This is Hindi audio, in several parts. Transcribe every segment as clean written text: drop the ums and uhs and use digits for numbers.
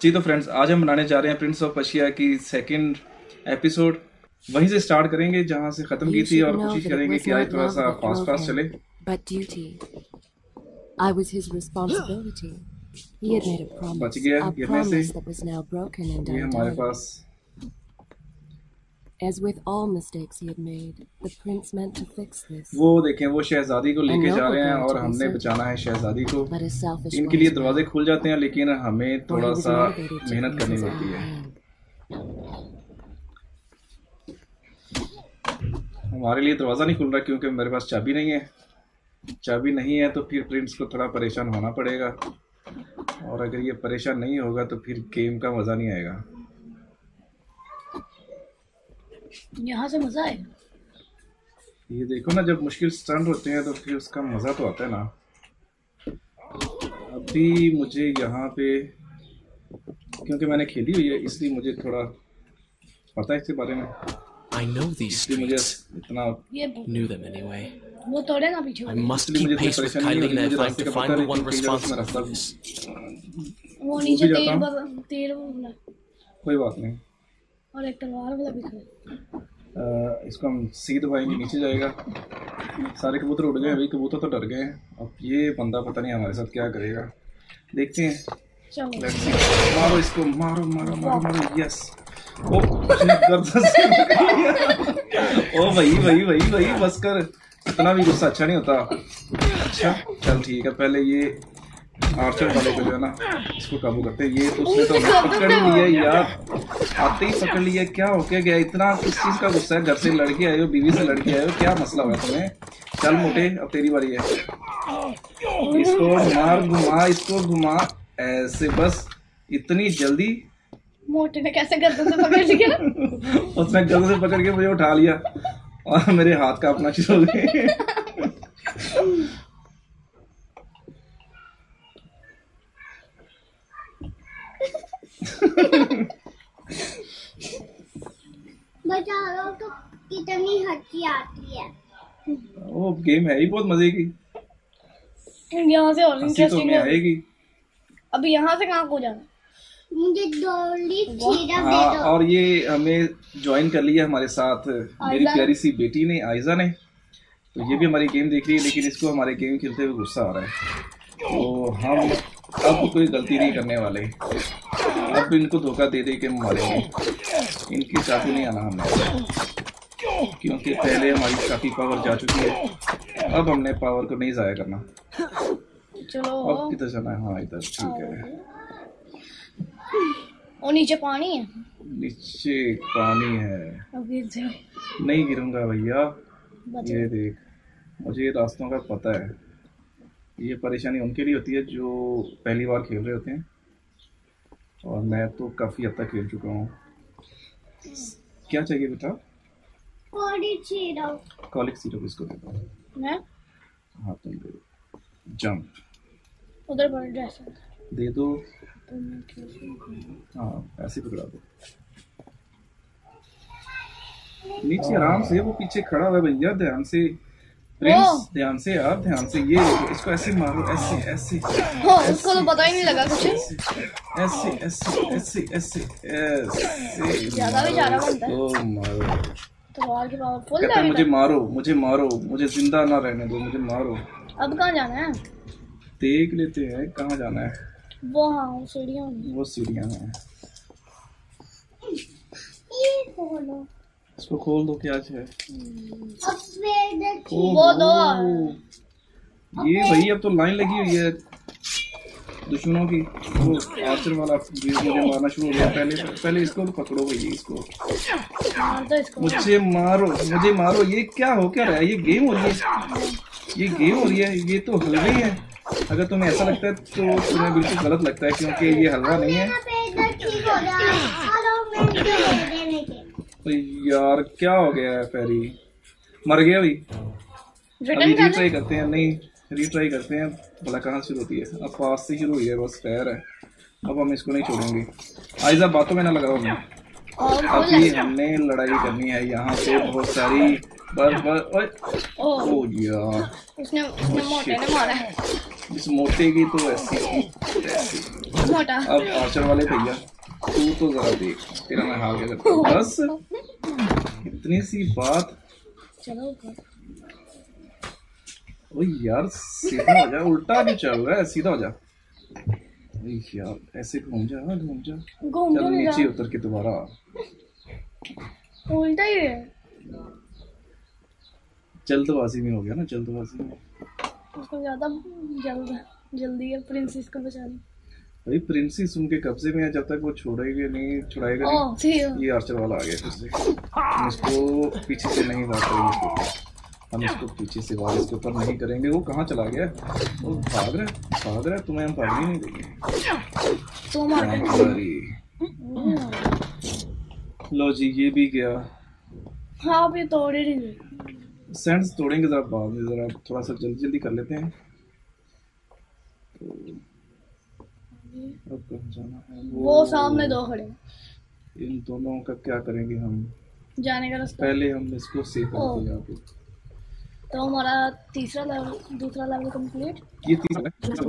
जी तो फ्रेंड्स, आज हम बनाने जा रहे हैं प्रिंस ऑफ पर्शिया की सेकंड एपिसोड। वहीं से स्टार्ट करेंगे जहां से खत्म की थी और कोशिश करेंगे कि आज थोड़ा सा फास्ट फास्ट चले। बच गया गिरने से। ये हमारे पास As with all mistakes he had made, the prince meant to fix this. वो देखें, वो शहजादी को लेके जा रहे हैं और हमने बचाना है शहजादी को। इनके लिए दरवाजे खुल जाते हैं लेकिन हमें थोड़ा सा मेहनत करनी पड़ती है। हमारे लिए दरवाजा नहीं खुल रहा क्योंकि मेरे पास चाबी नहीं है। चाबी नहीं है तो फिर प्रिंस को थोड़ा परेशान होना पड़ेगा, और अगर ये परेशान नहीं होगा तो फिर गेम का मजा नहीं आएगा। यहाँ से मजा है। ये देखो ना, जब मुश्किल स्टंट होते हैं तो फिर उसका मजा तो आता है ना। अभी मुझे यहाँ पे, क्योंकि मैंने खेली हुई है इसलिए मुझे थोड़ा पता है इसके बारे में। I know these streets. इतना Knew them anyway. वो तोड़े ना पीछे। I must keep pace with Kylina if I'm to find the one responsible for this. वो नीचे तेल कोई बात नहीं। और एक तलवार वाला भी खड़ा। इसको हम सी दबाएंगे, नीचे जाएगा। सारे कबूतर उड़ गए, अभी कबूतर तो डर गए हैं। अब ये बंदा पता नहीं हमारे साथ क्या करेगा, देखते हैं। मारो इसको, मारो मारो मारो मारो। यस, ओ गर्दन से ओ भाई भाई भाई भाई बस कर, इतना भी गुस्सा अच्छा नहीं होता। अच्छा चल ठीक है, पहले ये आर्चर वाले को जो है ना इसको काबू करते हैं। ये तो उसने तो पकड़ लिया यार, आते ही पकड़ लिया। क्या हो क्या गया, इतना किस चीज का गुस्सा है? घर से लड़के आए हो, बीवी से लड़के आए हो, क्या मसला हुआ तुम्हें? चल मोटे, अब तेरी बारी है। इसको मार, घुमा इसको, घुमा ऐसे, बस इतनी जल्दी। मोटे ने कैसे गर्दन से पकड़ लिया? उसने गर्दन से पकड़ के मुझे उठा लिया और मेरे हाथ का अपना शुरू हो गए। बचाओ तो कितनी हंसी आती है। वो गेम है ही बहुत मजे की। यहाँ से और इंटरेस्टिंग तो आएगी। अभी यहाँ से कहाँ को जाना? मुझे डॉली चीरा दे हाँ, दो। और ये हमें ज्वाइन कर लिया हमारे साथ मेरी प्यारी सी बेटी ने, आयजा ने। तो ये भी हमारी गेम देख रही है, लेकिन इसको हमारे गेम खेलते हुए गुस्सा आ रहा है। तो हम अब कोई गलती नहीं करने वाले। अब इनको धोखा दे दे के मारेंगे। इनकी चाकू नहीं आना हमें, क्योंकि पहले हमारी काफी पावर जा चुकी है। अब हमने पावर को नहीं जाया करना। चलो अब किधर जाना है? हाँ इधर, ठीक है। और नीचे पानी है। नीचे पानी है। अब गिर जाए। नहीं गिरूंगा भैया। ये देख, मुझे रास्तों का पता है। ये परेशानी उनके लिए होती है जो पहली बार खेल रहे होते हैं, और मैं तो काफी हद तक खेल चुका हूँ। क्या चाहिए बेटा? Colic syrup. कॉलिक सिरप इसको दे दो। मैं? हाँ तुम दे दो। जंप उधर पर ड्रेस दे दो। हाँ ऐसे पकड़ा दो। नीचे आराम से, वो पीछे खड़ा हुआ है भैया, ध्यान से। प्रिंस ध्यान से यार, ध्यान से। ये इसको ऐसे मारो, ऐसे ऐसे। उसको तो पता ही नहीं लगा कुछ। ऐसे ऐसे ऐसे ऐसे ऐसे ज्यादा भी जा रहा बनता है। तो मारो। तलवार की पावर फुल है। मुझे मारो, मुझे मारो, मुझे जिंदा ना रहने दो, मुझे मारो। अब कहाँ जाना है? देख लेते हैं कहाँ जाना है। वो हाँ, वो सीढ़ियाँ। वो सीढ़ियाँ हैं। ये खोलो। इसको खोल दो। क्या है? वो दो। ये भाई अब तो लाइन लगी हुई है दुश्मनों की। वो आर्चर वाला मुझे मारना शुरू हो गया। पहले इसको पकड़ो भाई, इसको मुझे मारो, मुझे मारो। ये क्या हो क्या रहा है? ये गेम हो रही है, ये गेम हो रही है। ये तो हलवा ही है। अगर तुम्हें ऐसा लगता है तो तुम्हें बिल्कुल गलत लगता है, क्योंकि ये हलवा नहीं है। तो यार क्या हो गया है? फेरी मर गया भाई। अभी रीट्राई करते हैं। नहीं, रीट्राई करते हैं भला कहाँ शुरू होती है। अब पास से शुरू हुई है, बस पैर है। अब हम इसको नहीं छोड़ेंगे। आइजा बातों में ना लगाओ हमें। अभी हमने लड़ाई करनी है यहाँ से बहुत सारी। बस ओ यार, उसने मोटे ने मारा है। इस मोटे की तो ऐसी मोटा। अब आर्चर वाले भैया तू तो जरा देख, तेरा मैं हाल क्या करता हूँ। बस इतनी सी बात। चलो ऊपर। ओ यार सीधा हो जा, उल्टा भी चल रहा है, सीधा हो जा। ओए यार ऐसे घूम जा, घूम जा। घूम चल क्यों नहीं नीचे उतर के दोबारा। रहा? उल्टा ही है। जल्दबाजी में हो गया ना, जल्दबाजी में। उसको ज्यादा जल्दी है प्रिंसेस को बचाने। भाई प्रिंसेस उनके कब्जे में है, जब तक वो छुड़ाएगा नहीं। ये आर्चर वाला आ गया फिर से। हम इसको पीछे से नहीं वार करेंगे, हम इसको पीछे से वार इसके ऊपर नहीं करेंगे। वो कहाँ चला गया? वो भाग रहा है। तुम्हें हम भागने नहीं देंगे। तो मार लो जी, ये भी गया। हाँ अब ये तोड़े नहीं। सैंड्स तोड़ेंगे जरा बाद में, जरा थोड़ा सा जल्दी कर लेते हैं। तो अब कहाँ जाना है? वो सामने दो खड़े। इन दोनों का क्या करेंगे हम? जाने का रास्ता। पहले हम इसको सेव करते हैं यहाँ पे। तो हमारा दूसरा लेवल कंप्लीट। ये तीसरा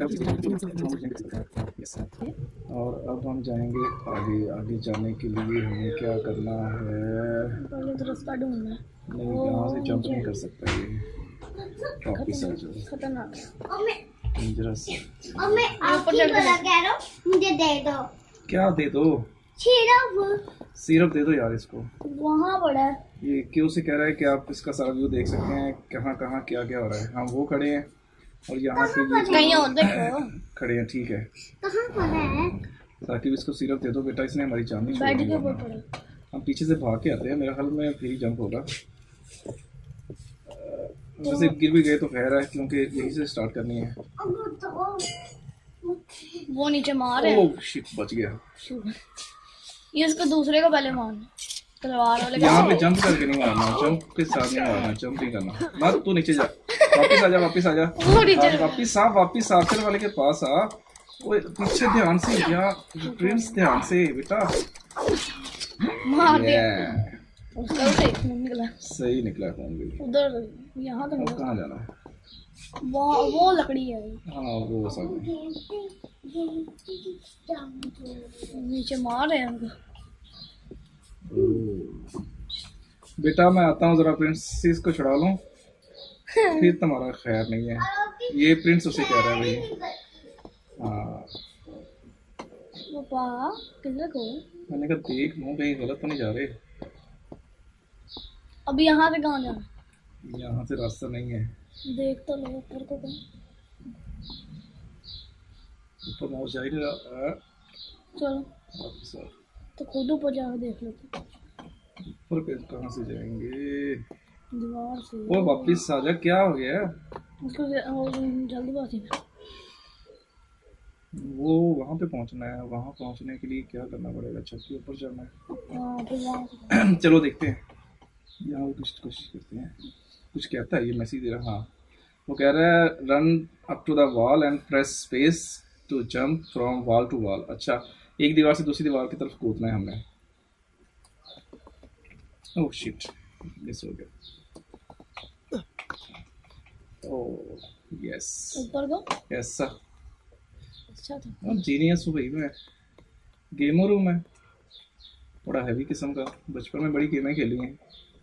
है। और अब हम जाएंगे आगे जाने के लिए हमें क्या करना है? पहले तो रास्ता ढूंढना है। नहीं, यहाँ से जंप नहीं कर सकता ये। वापिस आ जाओ। खतरनाक। डेंजरस। और मैं आपकी बोला कह रहा हूँ, मुझे दे दो। क्या दे दो? सिरप दे दो यार इसको। वहाँ पड़ा है। ये क्यों से कह रहा है कि आप इसका सारा व्यू देख सकते हैं, कहाँ क्या हो रहा है। हम वो खड़े हैं और यहाँ पे ये कहीं और देखो खड़े हैं, ठीक है। कहाँ पर है? ताकि इसको सिरप दे दो बेटा, इसने हमारी जान नहीं बेड छोड़ी। के ऊपर पड़ा। हम पीछे से भाग के आते हैं, मेरे ख्याल में फिर ही जंप होगा। वैसे गिर भी गए तो खैर है, क्योंकि यहीं से स्टार्ट करनी है। वो नीचे मार है। ओह शिट, बच गया। ये इसको दूसरे को पहले मार। तलवार वाले यहाँ पे जंप करके नहीं मारना, जंप के साथ नहीं मारना, जंप नहीं करना। मत तू नीचे जा, वापिस आ जा। वापिस आर्चर वाले के पास आ। ओए पीछे ध्यान से या प्रिंस, ध्यान से बेटा। मार दिया। उसका भी निकला। सही निकला फोन भी। उधर यहाँ तो नहीं। कहाँ जाना है? वो लकड़ी है। हाँ वो सब नीचे मार रहे हैं उनको। बेटा मैं आता हूँ, जरा प्रिंसेस को छुड़ा लूं, फिर तुम्हारा खैर नहीं है। ये प्रिंस उसे कह रहा है भाई। हाँ पापा किधर को? मैंने कहा देख लूं कहीं गलत तो नहीं जा रहे। अब यहाँ से कहाँ जाना? यहाँ से रास्ता नहीं है। देख तो लो ऊपर को कहीं। ऊपर पहुँच जाएगा। चलो तो खुद ऊपर जाकर देख लेते। ऊपर पे कहाँ से जाएंगे? दीवार से। वो वापिस आ जा, क्या हो गया? उसको जल्दबाजी में। वो वहाँ पे पहुँचना है, वहाँ पहुँचने के लिए क्या करना पड़ेगा? छत के ऊपर चढ़ना है। चलो देखते हैं, यहाँ कोशिश करते हैं। कुछ कहता है ये मैसेज दे रहा। हाँ वो कह रहा है run up to the wall and press space to jump from wall to wall. अच्छा, एक दीवार से दूसरी दीवार की तरफ कूदना है हमने। ओह शिट, मिस हो गया। ओह यस, ऊपर को। Yes sir. अच्छा था। जीनियस हूँ भाई मैं, गेमर हूँ मैं, थोड़ा हैवी किस्म का। बचपन में बड़ी गेमें खेली हैं।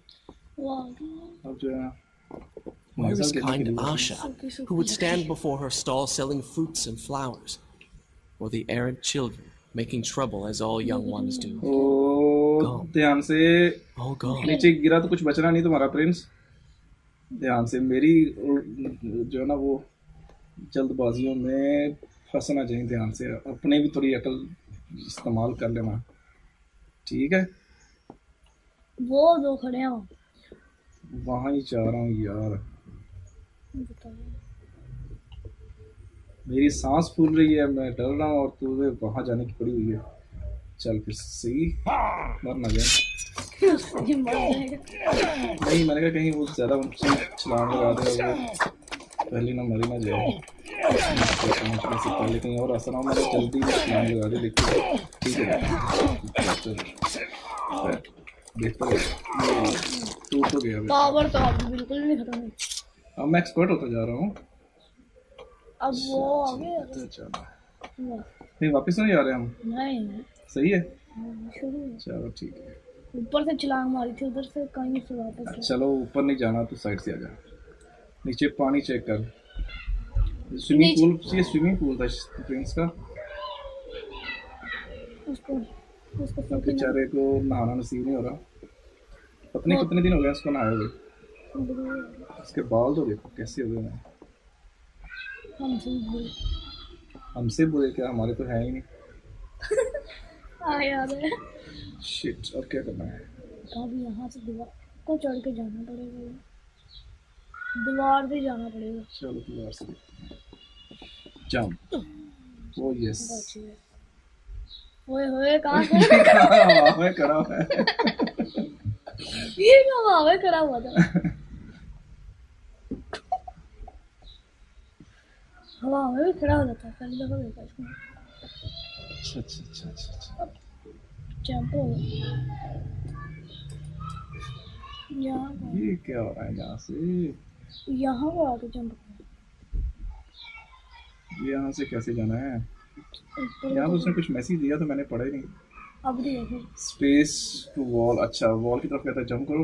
अब जो है where is kind Asha, who would stand before her stall selling fruits and flowers, or the errant children making trouble as all young ones do? ओ ध्यान से, नीचे गिरा तो कुछ बचना नहीं तुम्हारा प्रिंस। ध्यान से, मेरी जो है ना वो जल्दबाजियों में फंसना चाहिए। ध्यान से, अपने भी थोड़ी अकल इस्तेमाल कर लेना, ठीक है? वो दो खड़े हैं वहाँ ही जा रहा हूँ यार। मेरी सांस फूल रही है, मैं डर रहा हूँ और तुम्हें वहाँ जाने की पड़ी हुई है। चल फिर सही, मर ना जाए। नहीं मैंने कहा कहीं वो ज्यादा छलांग लगा दे, पहले ना मरी ना जाए। पहुँचने से पहले कहीं और रास्ता ना, मैंने जल्दी छलांग लगा दे। देखिए ठीक है, बेहतर टूट तो गया। पावर तो अब बिल्कुल नहीं खत्म है। अब मैं एक्सपर्ट होता जा रहा हूँ। अब वो आगे नहीं वापस नहीं जा रहे हम? नहीं सही है, शुरू चलो ठीक है। ऊपर से छलांग मारी थी, उधर से कहीं से वापस। चलो ऊपर नहीं जाना तो साइड से आ जा। नीचे पानी चेक कर, स्विमिंग पूल, ये स्विमिंग पूल था प्रिंस का। उसको अब बेचारे को नहाना नसीब नहीं हो रहा, पता नहीं कितने दिन हो गए उसको नहाए हुए। उसके बाल तो देखो कैसे हो गए हैं। हमसे बुरे क्या, हमारे तो है ही नहीं। हाँ याद है। शिट, अब क्या करना है? अब यहाँ से दीवार को चढ़ के जाना पड़ेगा, दीवार से जाना पड़ेगा। चलो दीवार से जंप। ओ यस। ओए होए कहाँ से? हवा में खड़ा हुआ है। ये हवा में खड़ा हुआ था। हवा में भी खड़ा हो जाता है, पहली दफा देखा इसको। अच्छा। जंप हो गया। ये क्या हो रहा है यहाँ से? यहाँ को आके जंप। यहाँ से कैसे जाना है? यहाँ तो उसने कुछ मैसेज दिया तो मैंने पढ़ा ही नहीं। अब देखो स्पेस टू वॉल, अच्छा वॉल की तरफ कहता है जंप करो।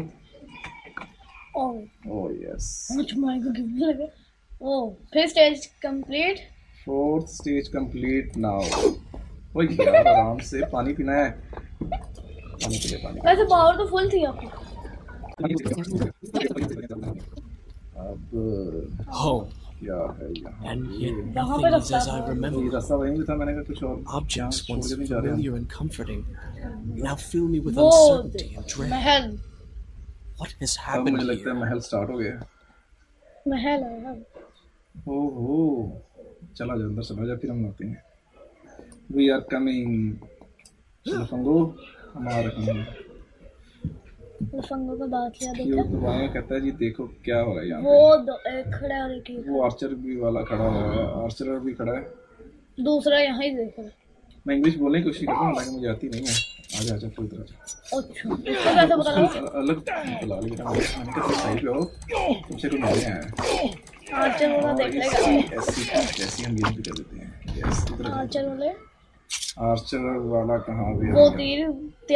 Oh yes. मुझ माय को गिफ्ट लगे। ओह फिर stage complete, 4th stage complete now. ओए यार आराम से, पानी पीना है, पानी पी ले पानी। वैसे पावर तो फुल थी आपकी। अब Home. क्या है यहाँ? And yet यहाँ पे nothing is रास्ता as I था। remember. ये रास्ता वहीं पे था, मैंने कहा कुछ और Objects यहाँ once छोड़ के नहीं जा रहे हम। familiar and comforting now fill me with वो uncertainty and dread. Mahal, What has अब happened मुझे लगता है here? महल स्टार्ट हो गया। महल है यार। ओहो, चला जा अंदर, चला जा, फिर हम आते हैं। We are coming. चलो फंगो, हम आ रहे हैं। फंगो का बात किया क्यों देखा? दुआएं कहता है जी, देखो क्या हो रहा है यहाँ पे। वो एक खड़ा है और एक ही वो आर्चर भी वाला खड़ा हुआ है, आर्चर भी खड़ा है। दूसरा यहाँ ही देख रहा है। मैं इंग्लिश बोलने की कोशिश कर रहा हूँ, हालांकि मुझे आती नहीं है। आजा आजा पूरी तरह से। अच्छा इसको कैसे पता लगा? अलग बुला लिया मैंने कहा तुम साइड पे हो, तुमसे कोई मिलने आया है। आर्चर वाला देख लेगा। ऐसी हम गेम भी कर देते हैं। यस, इधर आ। आर्चर वाले आर्चर वाला कहाँ भी वो तीर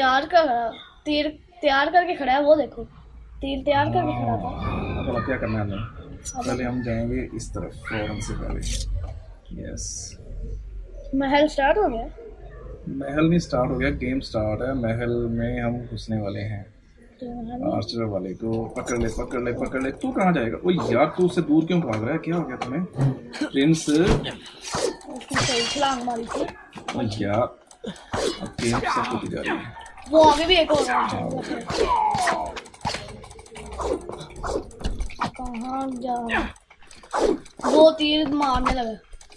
तैयार करके खड़ा है, वो देखो तीर तैयार करके खड़ा था। अब क्या करना है हमें? पहले हम जाएंगे इस तरफ, फौरन से पहले। यस, महल स्टार्ट हो गया। महल नहीं स्टार्ट हो गया, गेम स्टार्ट है। महल में हम घुसने वाले हैं। तो महल आर्चर वाले को पकड़ ले पकड़ ले पकड़ ले। तू कहाँ जाएगा? ओ यार, तू उससे दूर क्यों भाग रहा है? क्या हो गया तुम्हें प्रिंस? उसने सही छलांग मारी थी। ओ यार, अब गेम सब कुछ जा रही है। वो आगे भी एक होगा। कहाँ जा? वो तीर मारने लगा।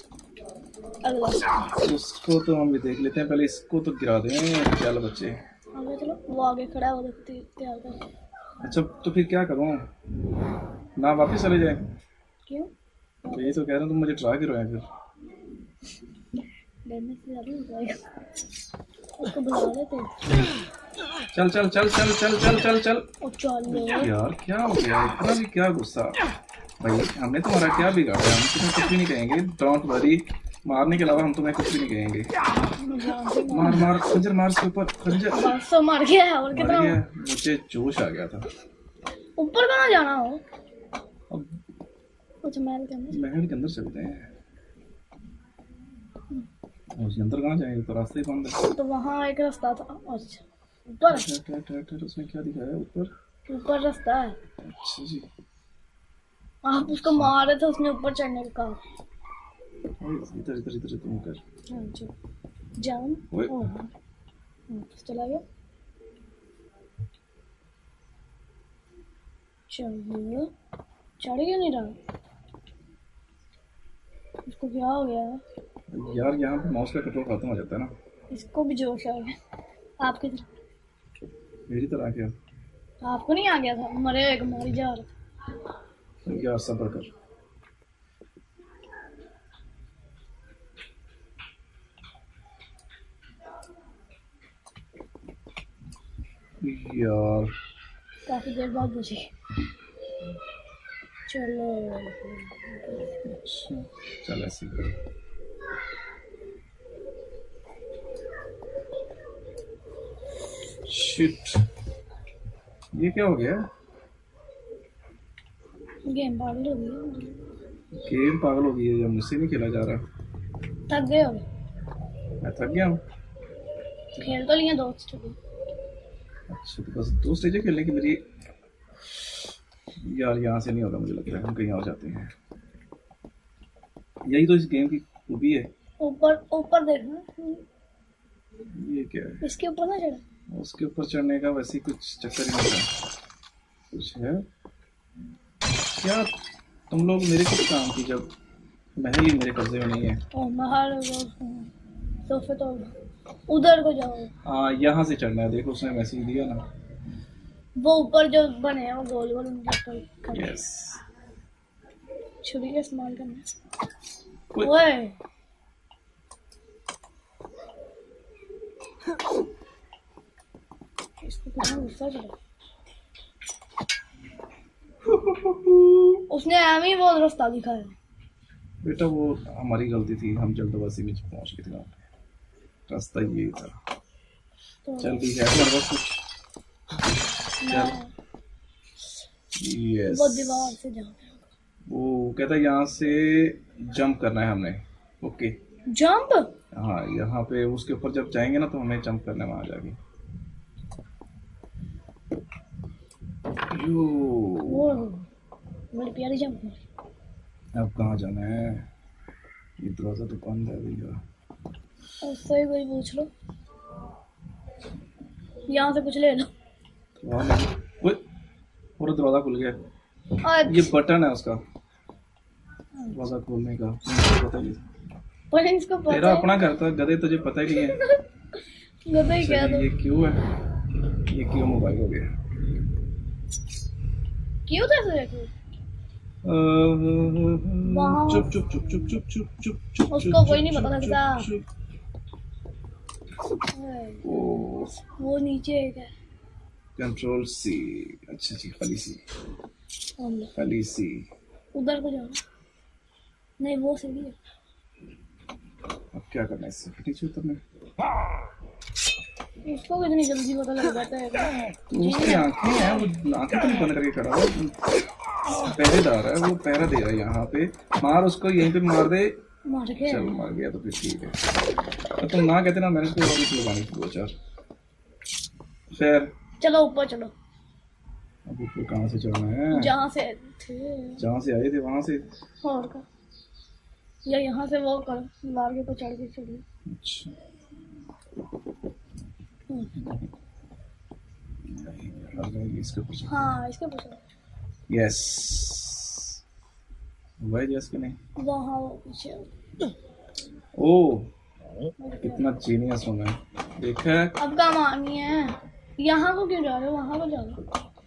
अगला उसको तो हम भी देख लेते हैं, पहले इसको तो गिरा दें। चल बच्चे आगे चलो, वो आगे खड़ा है, वो देखो तीर तैयार कर। अच्छा तो फिर क्या करूँ ना, वापस चले जाए? क्यों? तो ये तो कह रहा हूँ, तुम मुझे ट्राई करो फिर। डरने से ज्यादा हो जाएगा। उसको बुला लेते हैं। चल चल चल चल चल चल चल चल। ओ चलो यार क्या हो गया, इतना भी क्या गुस्सा भाई? हमने तुम्हारा क्या बिगाड़ा? हम तुम्हें कुछ भी नहीं कहेंगे, डोंट वरी। मारने के अलावा हम तुम्हें कुछ भी नहीं कहेंगे। मार मार खंजर मार इसके ऊपर, खंजर। बस तो मर गया है, और मर कितना गया, मुझे जोश आ गया था। ऊपर कहाँ जाना हो? अब कुछ महल के अंदर। महल के अंदर चलते हैं। उसके अंदर कहाँ जाएंगे? तो रास्ते ही बंद है। तो वहाँ एक रास्ता था। अच्छा ऊपर, उसने क्या दिखाया? ऊपर रास्ता है। अच्छा जी, आप उसको मार रहे थे, उसने ऊपर चढ़ने का कहा। इधर इधर इधर तुम कर। हाँ जी, जान ओए। चला गया। चलो चढ़ गया नहीं रहा। इसको क्या हो गया है? यार यहाँ पे माउस का कंट्रोल खत्म हो जाता है ना। इसको भी जोश आ गया। आपकी मेरी तरह क्या? आपको नहीं आ गया था? मरे एक मारी जा रहा था। यार सब्र कर। यार काफी देर बाद बची। चलो अच्छा, चल ऐसे कर। शिट, ये क्या हो गया? गेम पागल हो गई। गेम पागल हो गई है, जब मुझसे नहीं खेला जा रहा। थक गए हो? मैं थक गया हूँ। खेल तो लिया दोस्त भी। अच्छा, तो बस 2 स्टेजें खेलने की मेरी। यार यहाँ से नहीं होगा, मुझे लगता है हम कहीं और जाते हैं। यही तो इस गेम की खूबी है। ऊपर ऊपर देखना। ये क्या है? इसके ऊपर ना चढ़। उसके ऊपर चढ़ने का वैसे कुछ चक्कर ही नहीं था। कुछ है क्या? तुम लोग मेरे कुछ काम की, जब महल ही मेरे कब्जे में नहीं है। ओ महल सोफे तो उधर को जाओ। हाँ, यहाँ से चढ़ना है। देखो उसने मैसेज दिया ना, वो ऊपर जो बने हैं वो गोल गोल उनके ऊपर। यस। छुरी का इस्तेमाल करना। ओए। ओए इसको कितना गुस्सा चला। उसने हमें वो रास्ता दिखाया। बेटा वो हमारी गलती थी, हम जल्दबाजी में पहुंच गए थे वहाँ पे। रास्ता ये था। तो चल ठीक है, हमारे पास कुछ। यस। वो दीवार से जाओ। वो कहता है यहाँ से जंप करना है हमने। Okay jump. हाँ, यहाँ पे उसके ऊपर जब जाएंगे ना तो हमें जंप करना है वहाँ जाके। वो बड़ी प्यारी जंप है। अब कहाँ जाना है? ये दरवाजा तो बंद है भैया। उससे ही कोई पूछ लो। यहाँ से कुछ ले लो। पूरा दरवाजा खुल गया। ये बटन है उसका दरवाजा खोलने का। पता ही पर इसको पता तेरा है। अपना घर था गधे, तुझे पता ही नहीं है। गधा ही क्या ये क्यों है? ये क्यों मोबाइल हो गया? क्यों था ऐसे देखो? चुप चुप चुप चुप चुप चुप चुप चुप। उसको कोई नहीं पता लगता। ओ, वो नीचे है। Control C. अच्छा जी, खाली सी, खाली सी। उधर को जाओ। नहीं वो सीढ़ी है। अब क्या करना है इससे? नीचे उतरना। उसको कितनी जल्दी पता लग जाता है। तो उसकी आंखें हैं, वो आंखें तो नहीं बंद करके खड़ा है। पहरेदार है वो, पहरा दे रहा है यहाँ पे। मार उसको, यहीं पे मार दे। मार के चल मार गया तो फिर ठीक है। तो तुम ना कहते ना, मैंने उसको और लगानी थी 2-4। फिर चलो ऊपर चलो। अब ऊपर कहाँ से चढ़ना है? जहाँ से थे। जहाँ से आए थे वहाँ से। और का या यहाँ से वो करो, लार्गे को चढ़ के चढ़िए। अच्छा, इसके ऊपर चढ़। हाँ इसके ऊपर। यस, हुआ है जैसे नहीं? वहाँ वो पीछे। ओ, कितना जीनियस हूँ मैं, देखा है? अब काम आनी है। यहाँ को क्यों जा रहे हो? वहाँ को जाओ।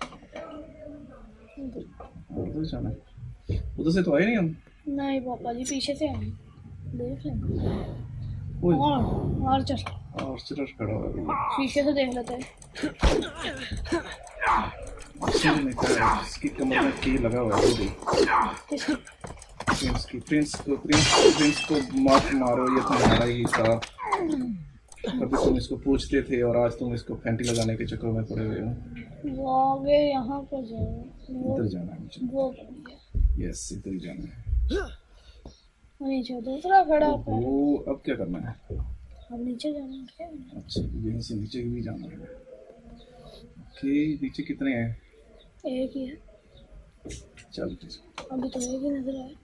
उधर जाना है। उधर से तो आए नहीं हम। नहीं पापा जी, पीछे से आए। देख लेंगे। ओए, और चल। आर्चर खड़ा हुआ है। शीशे से देख लेते हैं। इसकी कमर में की लगा हुआ है। प्रिंस को मत मारो, ये तुम्हारा ही था। कभी तुम इसको पूछते थे और आज तुम इसको फैंटी लगाने के चक्कर में पड़े हुए हो। वो आगे यहाँ पर जाओ। इधर जाना है मुझे। वो यस, इधर ही जाना है। नीचे दूसरा खड़ा है। वो अब क्या करना है? अब नीचे जाना है क्या? अच्छा, यहीं से नीचे भी जाना है। ओके, नीचे कितने हैं? एक ही है। चल ठीक। अभी तो एक ही नजर आया।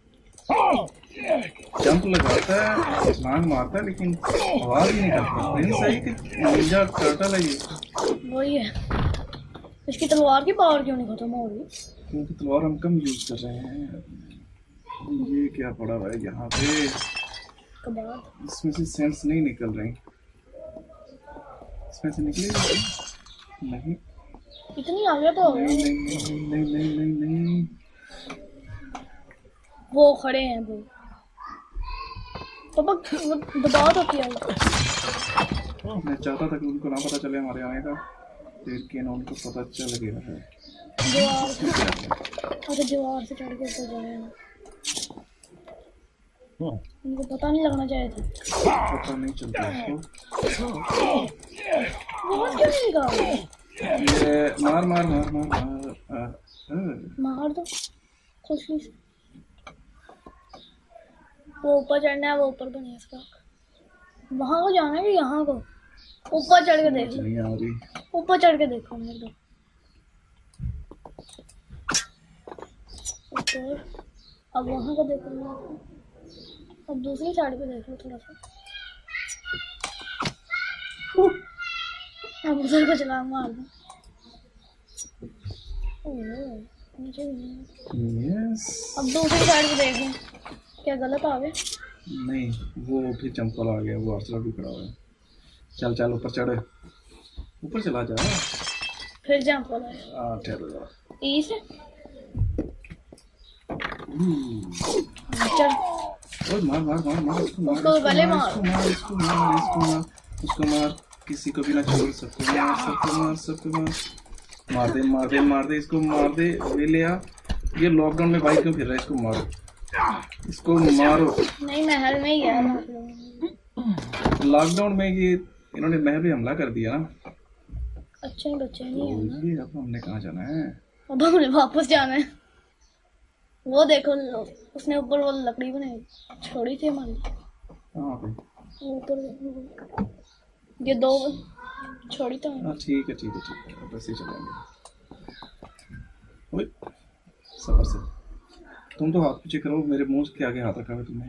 जंप लगाता है, छलांग मारता है, लेकिन आवाज ही नहीं करता। प्रिंस है कि निंजा टर्टल है ये? वही है। इसकी तलवार की पावर क्यों नहीं खत्म हो रही? क्योंकि तलवार हम कम यूज कर रहे हैं। ये क्या पड़ा हुआ है यहाँ पे? कबाड़। इसमें से सेंस नहीं निकल रही। इसमें से निकलेगी नहीं। इतनी आगे तो हो नहीं गई। नहीं नहीं नहीं नहीं नहीं नहीं। वो खड़े हैं वो। तो वो दबाव तो किया। मैं चाहता था कि उनको ना पता चले हमारे आने का, लेकिन उनको पता चल गया है। दीवार से चढ़ के ऊपर जाए ना। इनको पता नहीं लगना चाहिए था। पता नहीं चलता इसको। बहुत क्यों नहीं निकाल? ये मार मार मार मार मार मार दो खुशी से। वो ऊपर चढ़ना है, वो ऊपर तो नहीं इसका। वहां को जाना है कि यहाँ को? ऊपर चढ़ के देख लो। नहीं आ रही। ऊपर चढ़ के देखो मेरे को। ऊपर। अब वहां को देखो। अब दूसरी साइड पे देख लो थोड़ा सा। अब उधर को चला मार दो। यस। अब दूसरी साइड पे देखो। क्या गलत आ गया? नहीं, वो फिर चंपल आ गया, वो आर्चर भी खड़ा हुआ है। चल चल ऊपर चढ़, ऊपर चला जा। फिर चंपल आया। ठहर जा। ई से चल। ओए मार मार मार मार इसको, मार उसको पहले मार। इसको मार इसको मार उसको मार, किसी को भी ना छोड़। सबको मार सबको मार सबको मार। मार दे मार दे मार दे इसको, मार दे। वे ले आ। ये लॉकडाउन में बाइक क्यों फिर रहा है? इसको मारो, इसको मारो। नहीं महल में ही है। लॉकडाउन में ये इन्होंने महल पे हमला कर दिया ना। अच्छे बच्चे नहीं है ना। ये अब हमने कहाँ जाना है? अब हमें वापस जाना है। वो देखो उसने ऊपर वो लकड़ी बनाई छोड़ी थी हमारी। कहाँ पे? ऊपर ये दो छोड़ी तो है। ठीक है ठीक है ठीक है, बस ही चलेंगे। ओए सबर से, तुम तो हाथ पीछे करो, मेरे मुंह के आगे हाथ रखा है तुमने।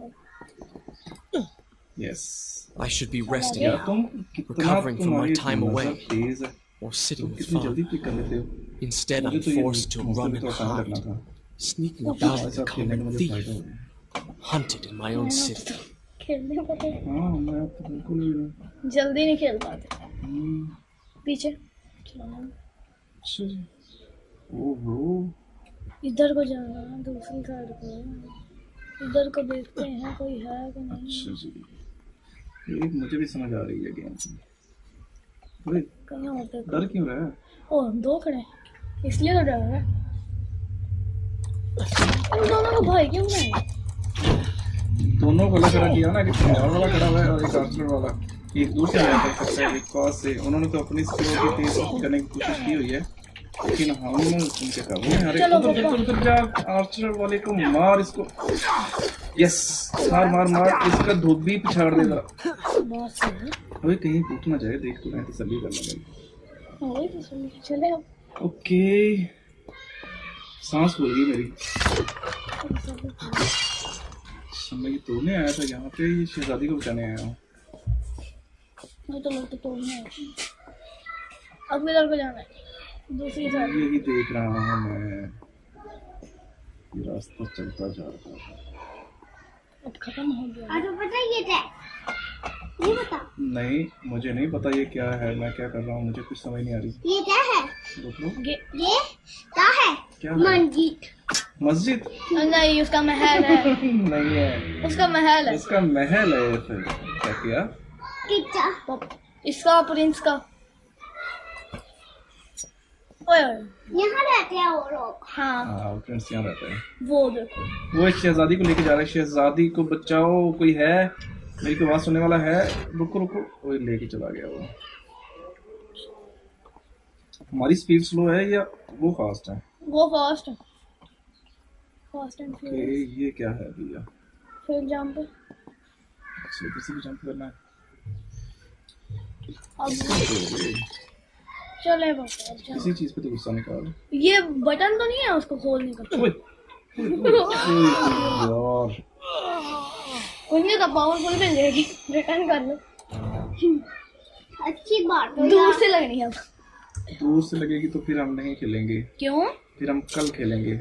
Yes. I should be resting यार now, तुम कितना recovering from my time away, तेज है, or sitting with कितनी जल्दी father. पिक कर लेते हो। Instead, मुझे I'm तो ये forced to मौसम run भी and तो आसान करना hide, था। sneaking about like a ऐसा खेलने में common मुझे फायदा thief, हो गया। hunted in my own city. खेलने पता है। हाँ मैं अब तो बिल्कुल भी नहीं। जल्दी नहीं खेल पाते। पीछे अच्छा जी। ओहो। इधर को जाना है, दूसरी साइड को। इधर को देखते हैं कोई है कि नहीं। अच्छा जी, ये मुझे भी समझ आ रही है गेम। ओए कहीं और देखो। डर क्यों रहा है? ओह दो खड़े हैं, इसलिए तो डर रहा है। इन दोनों को भाई क्यों बनाए? दोनों को अलग खड़ा किया ना, कि तलवार वाला खड़ा हुआ है और एक आर्चर वाला। एक दूर से आया कर सकता है, एक पास से। उन्होंने तो अपनी स्किल की तेज करने की कोशिश की हुई है, लेकिन हम उनके काबू में। अरे उधर जा, आर्चर वाले को मार इसको। यस, मार मार मार इसका धोबी पिछाड़ दे जरा। बहुत सही। अबे कहीं टूट ना जाए, देख तो मैं तसल्ली करना भाई। वही तो सुन चले अब। ओके, सांस फूल गई मेरी। मैं तो नहीं आया था यहाँ पे, ये शहजादी को बचाने आया हूँ। मैं तो लोग तो तोड़ने आए। अब किधर को जाना है? दूसरी साइड। यही देख रहा हूँ मैं, ये रास्ता चलता जा रहा है। अब खत्म हो गया। और पता है ये क्या है? ये बता। नहीं मुझे नहीं पता ये क्या है, मैं क्या कर रहा हूँ, मुझे कुछ समझ नहीं आ रही। ये क्या है? देखो ये क्या है? क्या है? मंजीत। मस्जिद? नहीं उसका महल है। नहीं है, उसका महल है। इसका महल है। फिर क्या किया? कितना? इसका प्रिंस का। ओए यहाँ रहते हैं वो लोग। हाँ हाँ फ्रेंड्स यहाँ रहता है। वो देखो। वो एक शहजादी को लेके जा रहा है। शहजादी को बचाओ, कोई है? मेरी को आवाज सुनने वाला है? रुको रुको, वो लेके चला गया वो। हमारी स्पीड स्लो है या वो फास्ट है? वो फास्ट है। फास्ट एंड ओके, ये क्या है भैया? फिर जंप। अच्छा, किसी भी जंप करना है। अब चले बाबा। किसी चीज पे तो गुस्सा निकाल। ये बटन तो नहीं है उसको खोलने का? ओए, यार उन्हें तो पावरफुल मिल जाएगी। रिटर्न कर लो। अच्छी बात है। दूर से लगनी है। दूर से लगेगी तो फिर हम नहीं खेलेंगे। क्यों? फिर हम कल खेलेंगे।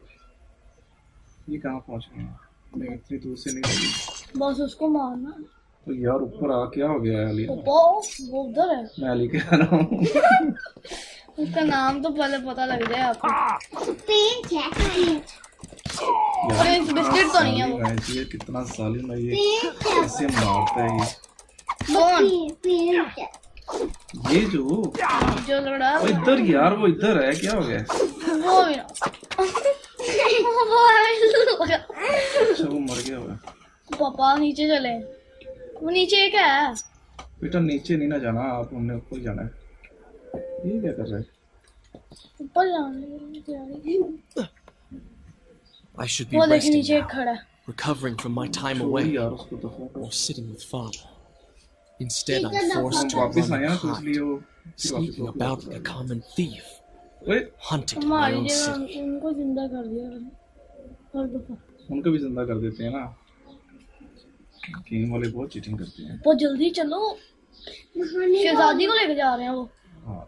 ये कहाँ पहुँच गए हैं? नहीं इतनी दूर से नहीं लगी। बस उसको मारना। तो यार ऊपर आ, क्या हो गया है अली? वो उधर है। मैं अली के आ रहा हूँ। उसका नाम तो पहले पता लग जाए आपको। पेंट है। प्रिंस बिस्किट तो नहीं है वो। ये कितना जालिम है, ये कैसे मारता है ये? कौन? पेंट। ये जो लड़ा वो इधर यार, वो इधर है, क्या हो गया? वो भी ना। वो है। अच्छा वो मर गया हुआ है। पापा नीचे चले, वो नीचे क्या है? बेटा नीचे नहीं ना जाना, आप हमने ऊपर जाना है। ये क्या कर रहा है? ऊपर जाना। I should be वो देखिए resting नीचे now, खड़ा है। recovering from my time छोड़ away, यार उसको दफा कर। or sitting with father. Instead, I'm forced हम to वापस run आए ना and तो hide, इसलिए वो sneaking about like a common thief, ओए hunted in my हमारी own जगह city. उनको जिंदा कर दिया हर दफा। उनको भी जिंदा कर देते हैं ना। गेम वाले बहुत चीटिंग करते हैं। वो जल्दी चलो, शहजादी को लेके जा रहे हैं वो। हाँ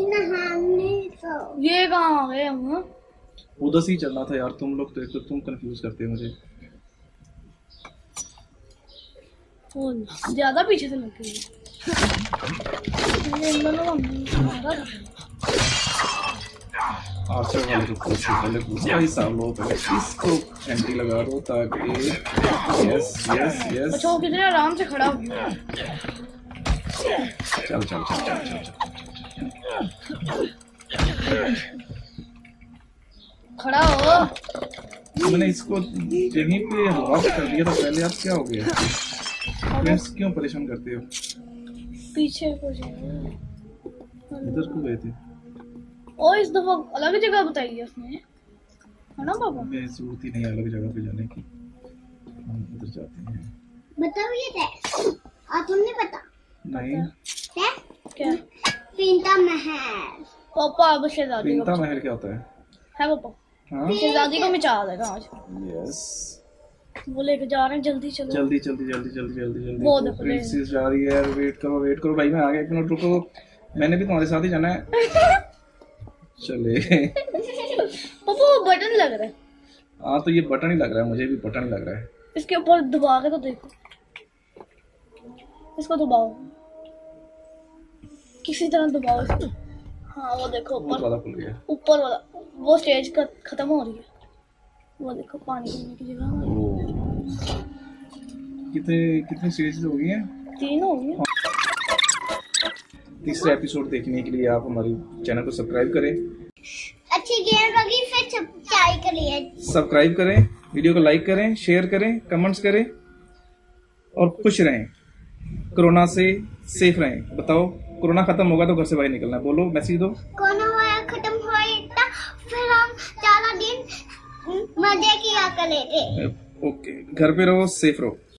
ये कहाँ आ गए हम? उधर से ही चलना था यार, तुम लोग तो तुम कंफ्यूज करते हो मुझे। वो ज्यादा पीछे से लग गई। ये इन दोनों को मारा था। आर्चर वाले को पूछो पहले, उसका हिसाब लो पहले, इसको एंटी लगा दो ताकि यस यस यस। अच्छा वो कितने आराम से खड़ा हो गया। चल चल चल चल चल चल खड़ा हो। मैंने इसको यहीं पे लॉक कर दिया था पहले, आप क्या हो गया? फ्रेंड्स क्यों परेशान करते हो? पीछे को इधर क्यों गए थे? ओ इस दफा अलग जगह बताई है उसने, है ना पापा? हमें जरूरत ही नहीं अलग जगह पे जाने की, हम इधर जाते हैं। बताओ ये क्या? और तुमने पता? नहीं क्या? क्या? पिंता महल। पापा अब शहजादी पिंता को महल क्या होता है? पापा हाँ शहजादी को मिचा देगा आज। यस वो लेके जा रहे हैं, जल्दी चलो। जल्दी जल्दी जल्दी जल्दी जल्दी जल्दी। वो देखो प्रिंसेस जा रही है, वेट करो भाई, मैं आ गया, एक मिनट रुको, मैंने भी तुम्हारे साथ ही जाना है। चले पापा वो बटन लग रहा है। हाँ तो ये बटन ही लग रहा है, मुझे भी बटन ही लग रहा है। इसके ऊपर दबा के तो देखो, इसको दबाओ, किसी तरह दबाओ इसको। हाँ वो देखो बहुत ज्यादा खुल गया। ऊपर वाला वो स्टेज खत्म हो रही है। वो देखो पानी पीने की जगह कितने कितनी सीरीज हो गई हैं? 3 हो गई। तीसरा एपिसोड देखने के लिए आप हमारे चैनल को सब्सक्राइब करें, अच्छी गेम होगी फिर सब्सक्राइब करें, वीडियो को लाइक करें, शेयर करें, कमेंट्स करें और खुश रहें, कोरोना से सेफ रहें। बताओ कोरोना खत्म होगा तो घर से बाहर निकलना है, बोलो मैसेज दो। कोरोना खत्म होएगा फिर हम 4 दिन मजे किया करेंगे। ओके, घर पे रहो, सेफ रहो।